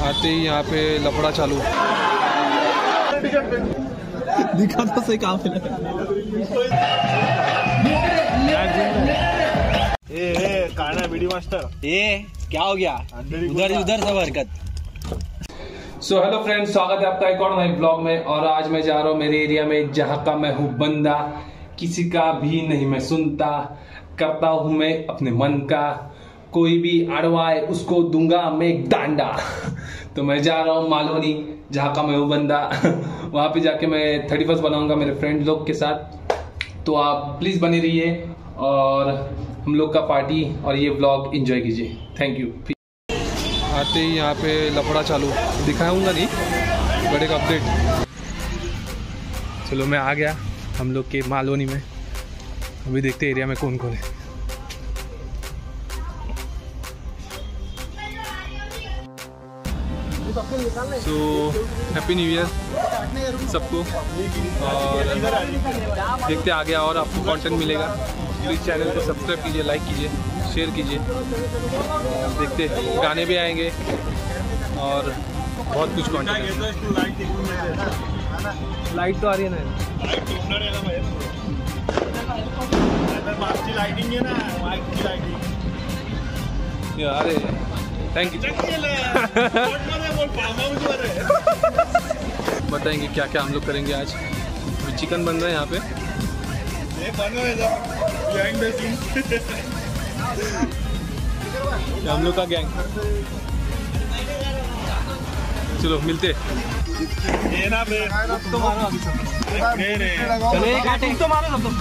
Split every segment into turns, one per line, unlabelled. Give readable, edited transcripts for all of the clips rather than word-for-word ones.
आते ही यहाँ पे लफड़ा चालू।
दिखा तो सही कहाँ पे
काना वीडियो मास्टर।
क्या हो गया? उधर सब हरकत।
सो हेलो फ्रेंड्स, स्वागत है आपका एक और नए ब्लॉग में। और आज मैं जा रहा हूँ मेरे एरिया में, जहाँ का मैं हूँ बंदा, किसी का भी नहीं मैं सुनता, करता हूँ मैं अपने मन का, कोई भी अड़वाए उसको दूंगा मैं एक डांडा। तो मैं जा रहा हूँ मालवनी, जहाँ का मैं हूँ बंदा। वहाँ पे जाके मैं 31 बनाऊंगा मेरे फ्रेंड लोग के साथ। तो आप प्लीज बने रहिए और हम लोग का पार्टी और ये व्लॉग एंजॉय कीजिए। Thank you. आते ही यहाँ पे लफड़ा चालू, दिखाऊंगा नहीं बट एक अपडेट। चलो मैं आ गया हम लोग के मालवनी में। अभी देखते एरिया में कौन कौन है। सो हैप्पी न्यू ईयर सबको। और देखते आगे और आपको कंटेंट मिलेगा। प्लीज़ चैनल को सब्सक्राइब कीजिए, लाइक कीजिए, शेयर कीजिए। देखते गाने भी आएंगे और बहुत कुछ कंटेंट। लाइट तो आ रही है ना अरे थैंक यू। बताएंगे क्या क्या हम लोग करेंगे आज। चिकन बन रहा है यहाँ पे। हम लोग का गैंग। चलो मिलते। तो मारो अभी सब। तो मारो सब।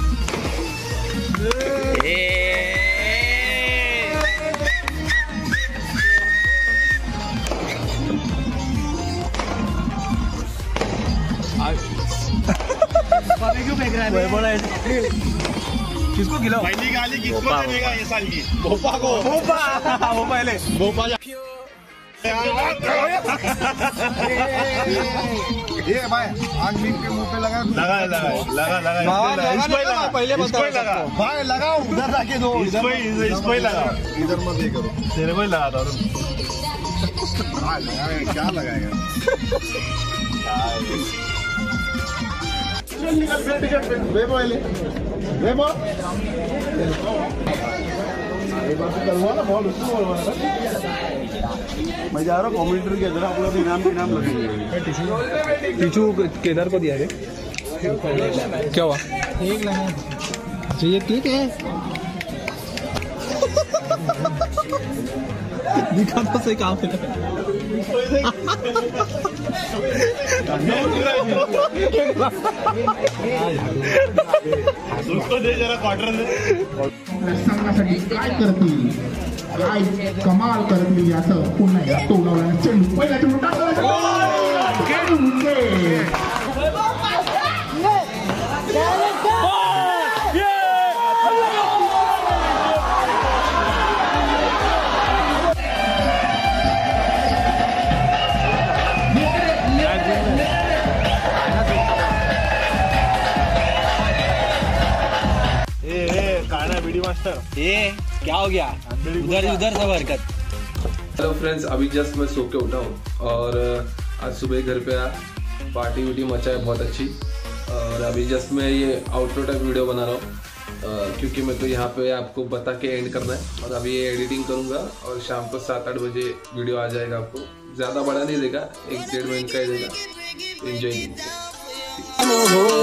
क्यों फेंक रहा है? किसको खिलाओ? पहली गाली किसको देगा ये साल की? भोपा को। भोपा वो पहले भोपा ये भाई आग मीट के मुंह पे लगा पहले लगा भाई, लगाओ उधर जाके दो। इसको ही लगा, इधर मत ये करो। तेरे को ही लगा था। क्या लगाएगा? मैं जा रहा हूँ कमेंट्री के इधर, आप लोग इनाम लगेंगे। टीचू केदार को दिया रे। क्या हुआ? ठीक लगा चाहिए। ठीक है दिखा तो सही कहाँ पे। उसको दे जरा क्वार्टर दे।
संघासाठी काय करतील, काय कमाल करतील याचं पुन्हा एकदा तोडवलं चेंडू पहिला चेंडू टाकला।
Video master.
क्या हो गया? उधर सब हरकत।
हेलो फ्रेंड्स, अभी जस्ट मैं सो के उठा हूँ और आज सुबह घर पे आया। पार्टी वीटी मचा है बहुत अच्छी। और अभी जस्ट मैं ये आउटरो टाइप वीडियो बना रहा हूँ क्योंकि मैं तो यहाँ पे आपको बता के एंड करना है। और अभी ये एडिटिंग करूँगा और शाम को 7-8 बजे वीडियो आ जाएगा। आपको ज़्यादा बड़ा नहीं देगा, 1-1.5 मिनट का ही देगा। एंजॉय कीजिए।